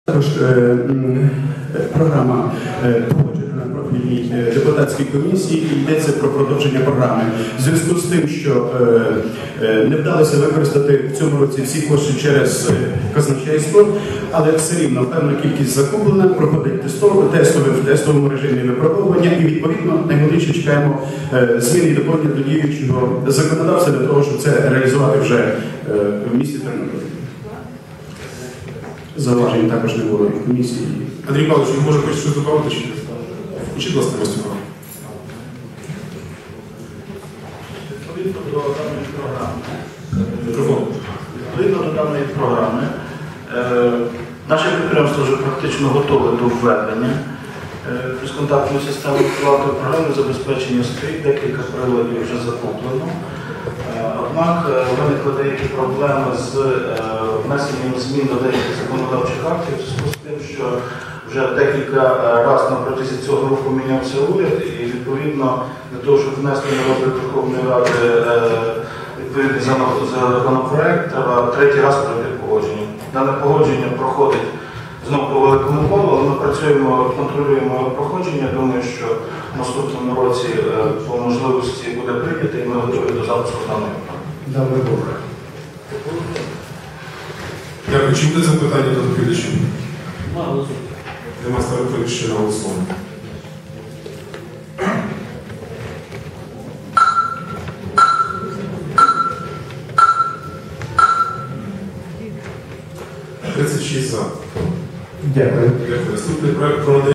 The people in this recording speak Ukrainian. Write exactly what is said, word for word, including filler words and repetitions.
Також е, програма е, погоджена на профільній е, депутатській комісії і йдеться про продовження програми. В зв'язку з тим, що е, е, не вдалося використати в цьому році всі кошти через е, казначейство, але все рівно певна кількість закуплена, проходить тестове, тестове в тестовому режимі випробовування і відповідно найголовніше чекаємо е, зміни і доповнення до діючого законодавства для того, щоб це реалізувати вже е, в місті Тернополі. Зауважень також не було і в комісії. Андрій Павлович, ви може хочете щось добавити чи ні? Включіть, будь ласка, Костюка. Відповідно до даної програми, Мікрофон. відповідно до даної програми, е, наше підприємство вже практично готове до введення е, безконтактної системи оплати. Програми забезпечення стоїть, декілька приладів вже закуплено. Е, Однак е, виникли деякі проблеми з е, внесенням змін до деяких законодавчих актів, в зв'язку з тим, що вже декілька разів на протязі цього року мінявся уряд, і відповідно для того, щоб внести на розгляд Верховної Ради е, відповідний законопроект, треба третій раз пройти погодження. Дане погодження проходить знову по великому колу, але ми працюємо, контролюємо проходження. Думаю, що в наступному році е, по можливості буде прийнято, і ми готові до запуску даної програми. Дякую Богу. Дякую. Чи буде запитання до доповідачів? Нема, ставити ще на голосування. тридцять шість за. Дякую. Дякую. Наступний проект про надання